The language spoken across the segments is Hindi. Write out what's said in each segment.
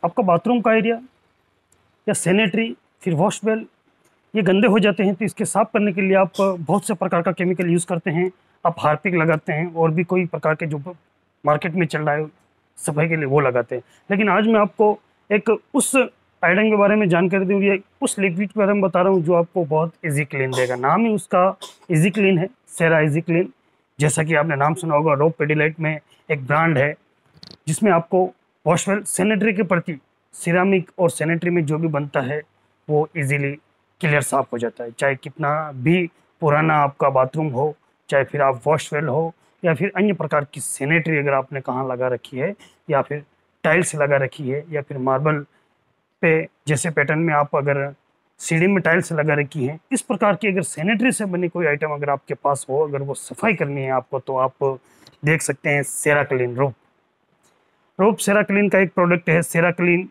आपका बाथरूम का एरिया या सैनिटरी फिर वॉश बेल ये गंदे हो जाते हैं, तो इसके साफ करने के लिए आप बहुत से प्रकार का केमिकल यूज़ करते हैं। आप हार्पिक लगाते हैं और भी कोई प्रकार के जो मार्केट में चल रहा है सफाई के लिए वो लगाते हैं। लेकिन आज मैं आपको एक उस आइटम के बारे में जानकारी दूंगी, उस लिक्विड के बारे में बता रहा हूँ जो आपको बहुत इजी क्लीन देगा। नाम ही उसका इजी क्लीन है, सेरा इजी क्लीन। जैसा कि आपने नाम सुना होगा, रोप पेडिलाइट में एक ब्रांड है जिसमें आपको वॉशवेल सैनिटरी के प्रति सिरामिक और सैनिटरी में जो भी बनता है वो इजीली क्लियर साफ हो जाता है। चाहे कितना भी पुराना आपका बाथरूम हो, चाहे फिर आप वॉशवेल हो या फिर अन्य प्रकार की सैनिटरी अगर आपने कहाँ लगा रखी है या फिर टाइल्स लगा रखी है या फिर मार्बल पे जैसे पैटर्न में आप अगर सीढ़ी में टाइल्स लगा रखी हैं, इस प्रकार की अगर सैनिटरी से बनी कोई आइटम अगर आपके पास हो, अगर वो सफाई करनी है आपको, तो आप देख सकते हैं सेरा क्लीन रोप सेरा क्लीन का एक प्रोडक्ट है सेरा क्लीन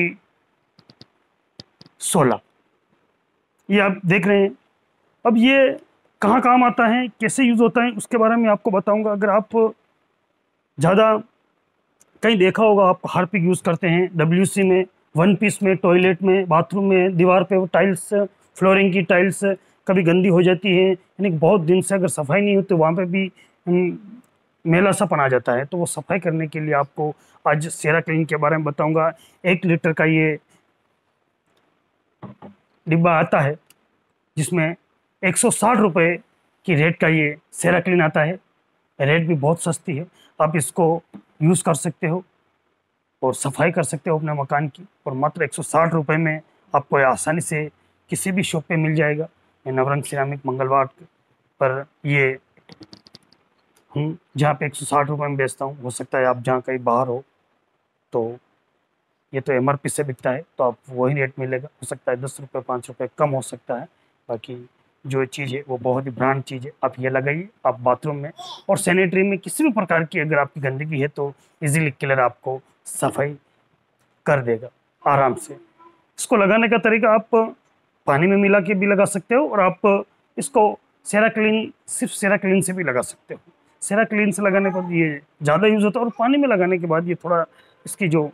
T16। ये आप देख रहे हैं। अब ये कहाँ काम आता है, कैसे यूज होता है, उसके बारे में आपको बताऊंगा। अगर आप ज़्यादा कहीं देखा होगा, आप हार्पिक यूज़ करते हैं WC में, वन पीस में, टॉयलेट में, बाथरूम में, दीवार पे वो टाइल्स, फ्लोरिंग की टाइल्स कभी गंदी हो जाती है, यानी कि बहुत दिन से अगर सफाई नहीं होती वहाँ पे भी मेला सा पन आ जाता है। तो वो सफाई करने के लिए आपको आज सेरा क्लीन के बारे में बताऊंगा। 1 लीटर का ये डिब्बा आता है जिसमें 160 रुपये की रेट का ये सेरा क्लीन आता है। रेट भी बहुत सस्ती है, आप इसको यूज़ कर सकते हो और सफाई कर सकते हो अपने मकान की। और मात्र 160 रुपये में आपको ये आसानी से किसी भी शॉप पे मिल जाएगा। मैं नवरंग सिरामिक मंगलवार पर ये हूँ जहाँ पे 160 रुपये में बेचता हूँ। हो सकता है आप जहाँ कहीं बाहर हो तो ये तो MRP से बिकता है तो आप वही रेट मिलेगा। हो सकता है 10 रुपये 5 रुपये कम हो सकता है, बाकी जो चीज़ है वो बहुत ही ब्रांड चीज़ है। आप ये लगाइए, आप बाथरूम में और सैनिटरी में किसी भी प्रकार की अगर आपकी गंदगी है तो इजीली क्लियर आपको सफाई कर देगा आराम से। इसको लगाने का तरीका, आप पानी में मिला के भी लगा सकते हो और आप इसको सेरा क्लीन, सिर्फ सेरा क्लीन से भी लगा सकते हो। सेरा क्लीन से लगाने पर ये ज़्यादा यूज़ होता है और पानी में लगाने के बाद ये थोड़ा इसकी जो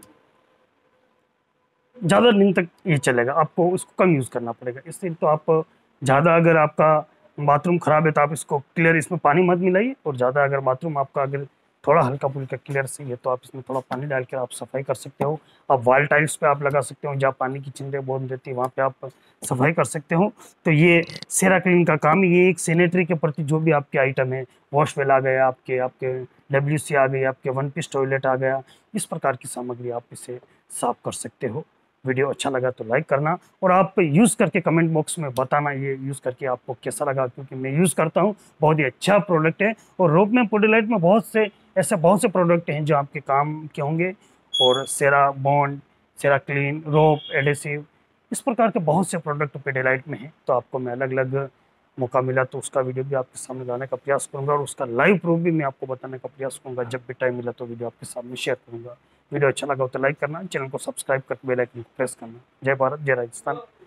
ज़्यादा दिन तक ये चलेगा, आपको इसको कम यूज़ करना पड़ेगा। इसलिए तो आप ज़्यादा अगर आपका बाथरूम ख़राब है तो आप इसको क्लियर इसमें पानी मत मिलाइए, और ज़्यादा अगर बाथरूम आपका अगर थोड़ा हल्का फुल्का क्लियर सही है तो आप इसमें थोड़ा पानी डाल के आप सफाई कर सकते हो। आप वॉल टाइल्स पे आप लगा सकते हो, जहाँ पानी की चिंदे बहुत रहती है वहाँ पे आप सफाई कर सकते हो। तो ये सेरा क्लीन का काम, ये एक सैनिटरी के प्रति जो भी आपके आइटम है, वॉश बेल आ गया, आपके आपके WC आ गई, आपके वन पीस टॉयलेट आ गया, इस प्रकार की सामग्री आप इसे साफ कर सकते हो। वीडियो अच्छा लगा तो लाइक करना और आप यूज़ करके कमेंट बॉक्स में बताना ये यूज़ करके आपको कैसा लगा, क्योंकि मैं यूज़ करता हूँ, बहुत ही अच्छा प्रोडक्ट है। और रोप में पोडिलाइट में बहुत से प्रोडक्ट हैं जो आपके काम के होंगे। और Cera bond, Cera clean, rope adhesive, इस प्रकार के बहुत से प्रोडक्ट पेडिलाइट में हैं। तो आपको मैं अलग अलग मौका मिला तो उसका वीडियो भी आपके सामने लाने का प्रयास करूंगा और उसका लाइव प्रूफ भी मैं आपको बताने का प्रयास करूंगा। जब भी टाइम मिला तो वीडियो आपके सामने शेयर करूंगा। वीडियो अच्छा लगा हो तो लाइक करना, चैनल को सब्सक्राइब करके बेल आइकन को प्रेस करना। जय भारत, जय राजस्थान।